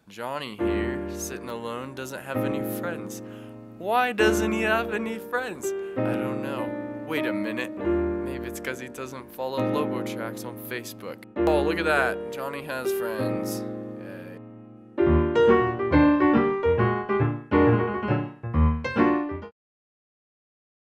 Johnny here, sitting alone, doesn't have any friends. Why doesn't he have any friends? I don't know. Wait a minute. Maybe it's because he doesn't follow LoboTrax on Facebook. Oh, look at that. Johnny has friends.